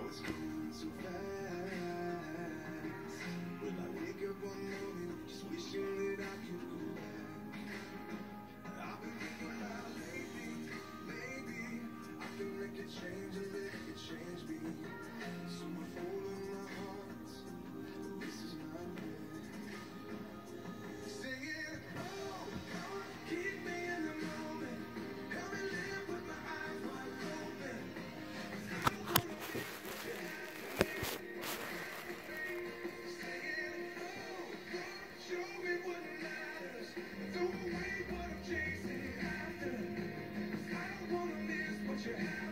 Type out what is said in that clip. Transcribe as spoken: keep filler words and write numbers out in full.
it's going so fast. Will I wake up one morning just wishing that I could go back? I've been thinking about lately, maybe I can make a change and make it change me. So I'm folding my heart, this is my prayer. Singing, oh, God, keep me in the moment. Help me live with my eyes wide open. 'Cause I don't wanna miss what you have for me. Singing, oh, God, show me what matters. Throw away what I'm chasing after. 'Cause I don't wanna miss what you have.